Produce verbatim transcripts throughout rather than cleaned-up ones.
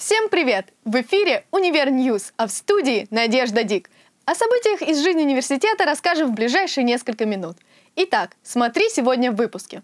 Всем привет! В эфире «Универ Ньюс», а в студии Надежда Дик. О событиях из жизни университета расскажем в ближайшие несколько минут. Итак, смотри сегодня в выпуске.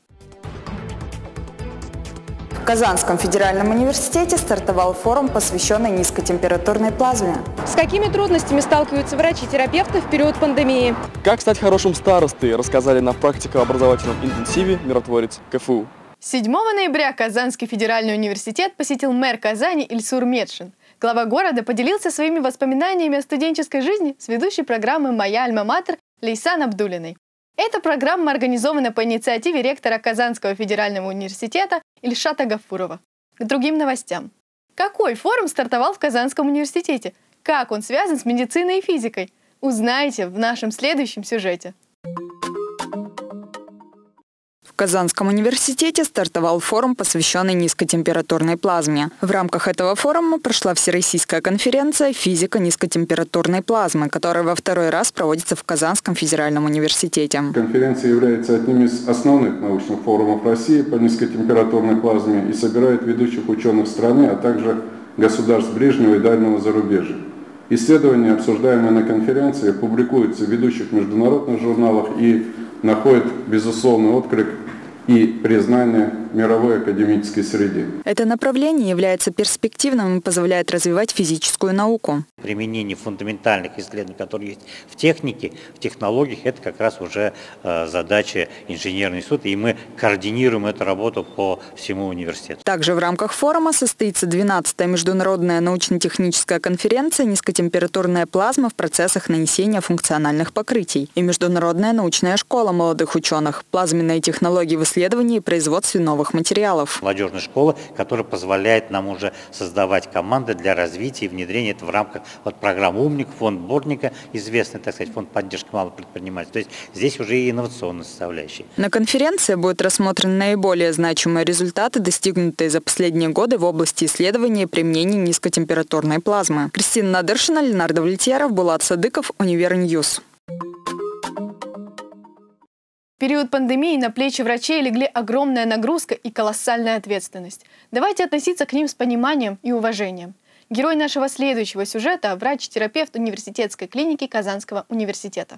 В Казанском федеральном университете стартовал форум, посвященный низкотемпературной плазме. С какими трудностями сталкиваются врачи-терапевты в период пандемии? Как стать хорошим старостой, рассказали на практико-образовательном интенсиве миротворец КФУ. седьмого ноября Казанский федеральный университет посетил мэр Казани Ильсур Метшин. Глава города поделился своими воспоминаниями о студенческой жизни с ведущей программы «Моя альма-матер» Лейсан Абдуллиной. Эта программа организована по инициативе ректора Казанского федерального университета Ильшата Гафурова. К другим новостям. Какой форум стартовал в Казанском университете? Как он связан с медициной и физикой? Узнаете в нашем следующем сюжете. В Казанском университете стартовал форум, посвященный низкотемпературной плазме. В рамках этого форума прошла всероссийская конференция «Физика низкотемпературной плазмы», которая во второй раз проводится в Казанском федеральном университете. Конференция является одним из основных научных форумов России по низкотемпературной плазме и собирает ведущих ученых страны, а также государств ближнего и дальнего зарубежья. Исследования, обсуждаемые на конференции, публикуются в ведущих международных журналах и находят безусловный отклик и признание в мировой академической среде. Это направление является перспективным и позволяет развивать физическую науку. Применение фундаментальных исследований, которые есть в технике, в технологиях, это как раз уже э, задача инженерного института, и мы координируем эту работу по всему университету. Также в рамках форума состоится двенадцатая международная научно-техническая конференция «Низкотемпературная плазма в процессах нанесения функциональных покрытий» и Международная научная школа молодых ученых «Плазменные технологии в исследовании и производстве новых материалов». Молодежная школа, которая позволяет нам уже создавать команды для развития и внедрения это в рамках вот программы «Умник», фонд Бортника, известный, так сказать, фонд поддержки малых предпринимателей. То есть здесь уже и инновационная составляющая. На конференции будут рассмотрены наиболее значимые результаты, достигнутые за последние годы в области исследования и применения низкотемпературной плазмы. Кристина Надыршина, Ленардо Влетьяров, Булат Садыков, Универ Ньюс. В период пандемии на плечи врачей легли огромная нагрузка и колоссальная ответственность. Давайте относиться к ним с пониманием и уважением. Герой нашего следующего сюжета – врач-терапевт университетской клиники Казанского университета.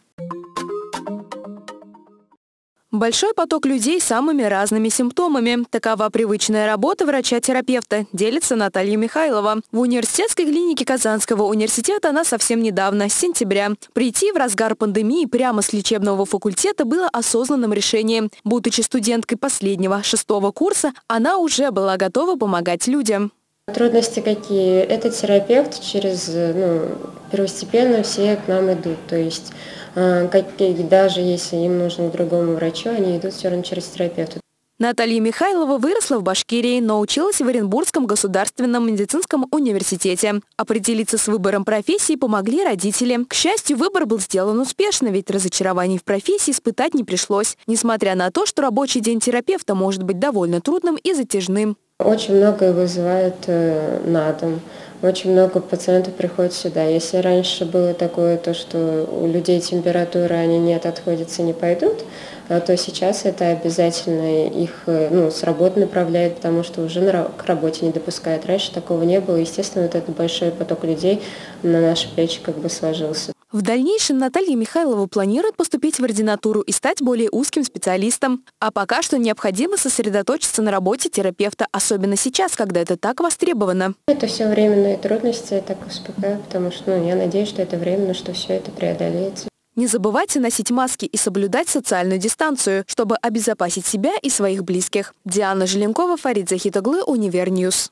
Большой поток людей с самыми разными симптомами. Такова привычная работа врача-терапевта, делится Наталья Михайлова. В университетской клинике Казанского университета она совсем недавно, с сентября. Прийти в разгар пандемии прямо с лечебного факультета было осознанным решением. Будучи студенткой последнего, шестого курса, она уже была готова помогать людям. Трудности какие? Этот терапевт через, ну, первостепенно все к нам идут. То есть как, даже если им нужно к другому врачу, они идут все равно через терапевта. Наталья Михайлова выросла в Башкирии, но училась в Оренбургском государственном медицинском университете. Определиться с выбором профессии помогли родители. К счастью, выбор был сделан успешно, ведь разочарований в профессии испытать не пришлось, несмотря на то, что рабочий день терапевта может быть довольно трудным и затяжным. Очень многое вызывает э, на дом. Очень много пациентов приходит сюда. Если раньше было такое, то, что у людей температура, они нет, отходятся, не пойдут, то сейчас это обязательно их ну, с работы направляет, потому что уже на, к работе не допускают. Раньше такого не было. Естественно, вот этот большой поток людей на наши плечи как бы сложился. В дальнейшем Наталья Михайлова планирует поступить в ординатуру и стать более узким специалистом. А пока что необходимо сосредоточиться на работе терапевта, особенно сейчас, когда это так востребовано. Это все временные трудности, я так успокаиваю, потому что ну, я надеюсь, что это временно, что все это преодолеется. Не забывайте носить маски и соблюдать социальную дистанцию, чтобы обезопасить себя и своих близких. Диана Желенкова, Фарид Захитоглы, Универ Ньюс.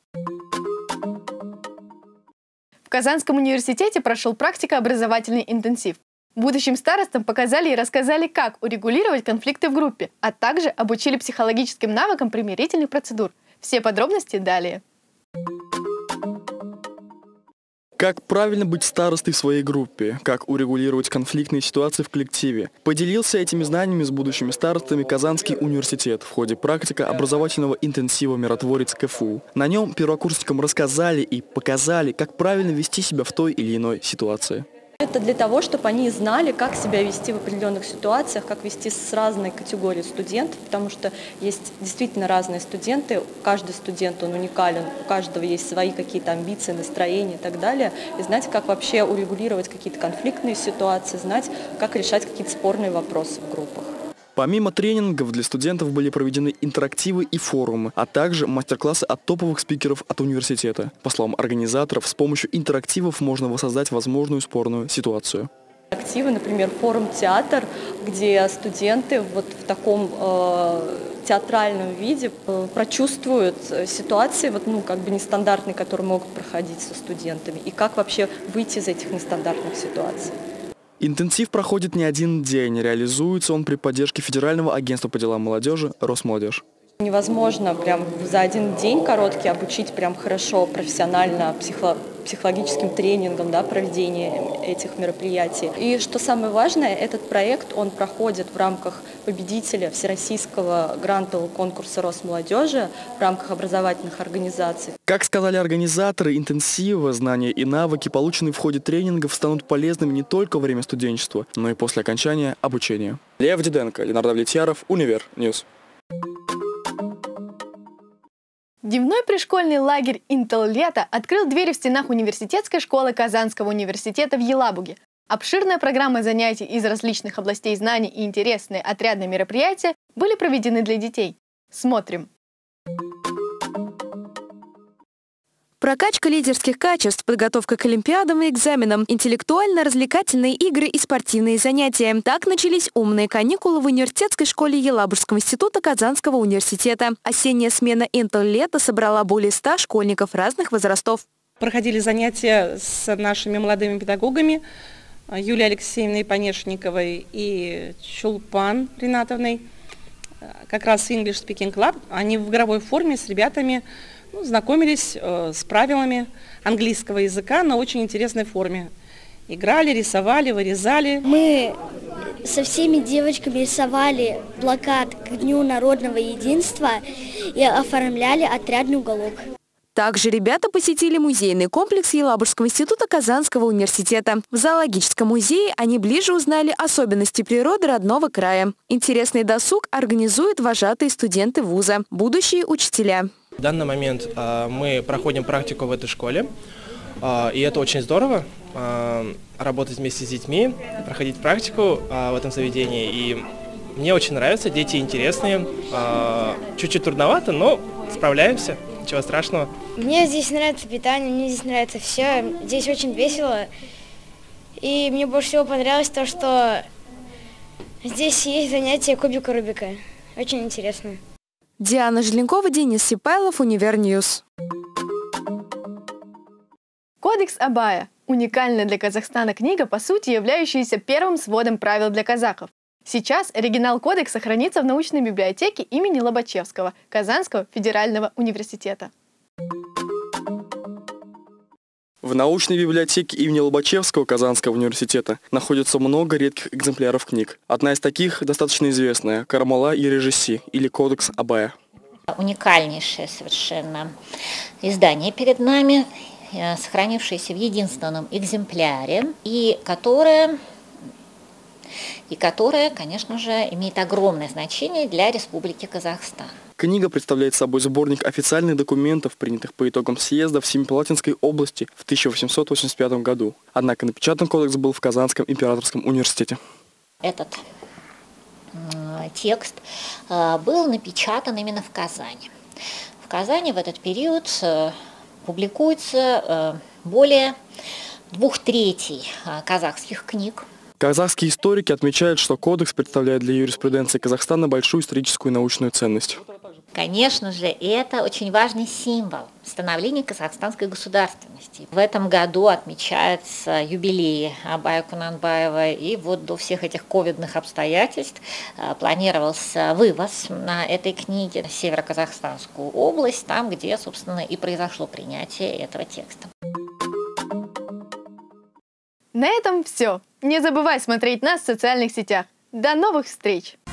В Казанском университете прошел практико-образовательный интенсив. Будущим старостам показали и рассказали, как урегулировать конфликты в группе, а также обучили психологическим навыкам примирительных процедур. Все подробности далее. Как правильно быть старостой в своей группе, как урегулировать конфликтные ситуации в коллективе. Поделился этими знаниями с будущими старостами Казанский университет в ходе практика образовательного интенсива «Миротворец КФУ». На нем первокурсникам рассказали и показали, как правильно вести себя в той или иной ситуации. Это для того, чтобы они знали, как себя вести в определенных ситуациях, как вести с разной категорией студентов, потому что есть действительно разные студенты, каждый студент, он уникален, у каждого есть свои какие-то амбиции, настроения и так далее, и знать, как вообще урегулировать какие-то конфликтные ситуации, знать, как решать какие-то спорные вопросы в группах. Помимо тренингов для студентов были проведены интерактивы и форумы, а также мастер-классы от топовых спикеров от университета. По словам организаторов, с помощью интерактивов можно воссоздать возможную спорную ситуацию. Активы, например, форум «Театр», где студенты вот в таком э, театральном виде прочувствуют ситуации, вот, ну, как бы нестандартные, которые могут проходить со студентами, и как вообще выйти из этих нестандартных ситуаций. Интенсив проходит не один день. Реализуется он при поддержке Федерального агентства по делам молодежи «Росмолодежь». Невозможно прям за один день короткий обучить прям хорошо, профессионально, психо психологическим тренингом, да, проведение этих мероприятий. И что самое важное, этот проект, он проходит в рамках победителя Всероссийского грантового конкурса Росмолодежи в рамках образовательных организаций. Как сказали организаторы интенсива, знания и навыки, полученные в ходе тренингов, станут полезными не только во время студенчества, но и после окончания обучения. Лев Диденко, Ленардо Влетьяров, Универ Ньюс. Дневной пришкольный лагерь «Интел Лето» открыл двери в стенах университетской школы Казанского университета в Елабуге. Обширная программа занятий из различных областей знаний и интересные отрядные мероприятия были проведены для детей. Смотрим. Прокачка лидерских качеств, подготовка к олимпиадам и экзаменам, интеллектуально-развлекательные игры и спортивные занятия. Так начались умные каникулы в университетской школе Елабужского института Казанского университета. Осенняя смена «Интел Лето» собрала более ста школьников разных возрастов. Проходили занятия с нашими молодыми педагогами Юлией Алексеевной Понешниковой и Чулпан Ринатовной, как раз English Speaking Club. Они в игровой форме с ребятами Ну, знакомились э, с правилами английского языка на очень интересной форме. Играли, рисовали, вырезали. Мы со всеми девочками рисовали плакат к Дню народного единства и оформляли отрядный уголок. Также ребята посетили музейный комплекс Елабужского института Казанского университета. В зоологическом музее они ближе узнали особенности природы родного края. Интересный досуг организуют вожатые студенты вуза, будущие учителя. В данный момент э, мы проходим практику в этой школе, э, и это очень здорово, э, работать вместе с детьми, проходить практику э, в этом заведении. И мне очень нравится, дети интересные, э, чуть-чуть трудновато, но справляемся, ничего страшного. Мне здесь нравится питание, мне здесь нравится все, здесь очень весело. И мне больше всего понравилось то, что здесь есть занятия кубика Рубика, очень интересно. Диана Желенкова, Денис Сипайлов, Универ Ньюс. Кодекс Абая – уникальная для Казахстана книга, по сути являющаяся первым сводом правил для казахов. Сейчас оригинал кодекса хранится в научной библиотеке имени Лобачевского Казанского федерального университета. В научной библиотеке имени Лобачевского Казанского университета находится много редких экземпляров книг. Одна из таких достаточно известная – «Кармала и Режиси» или «Кодекс Абая». Уникальнейшее совершенно издание перед нами, сохранившееся в единственном экземпляре, и которое, и которое, конечно же, имеет огромное значение для Республики Казахстан. Книга представляет собой сборник официальных документов, принятых по итогам съезда в Семипалатинской области в тысяча восемьсот восемьдесят пятом году. Однако напечатан кодекс был в Казанском императорском университете. Этот э, текст э, был напечатан именно в Казани. В Казани в этот период э, публикуется э, более двух третей э, казахских книг. Казахские историки отмечают, что кодекс представляет для юриспруденции Казахстана большую историческую и научную ценность. Конечно же, это очень важный символ становления казахстанской государственности. В этом году отмечается юбилей Абая Кунанбаева, и вот до всех этих ковидных обстоятельств планировался вывоз этой книги в Северо-Казахстанскую область, там, где, собственно, и произошло принятие этого текста. На этом все. Не забывай смотреть нас в социальных сетях. До новых встреч!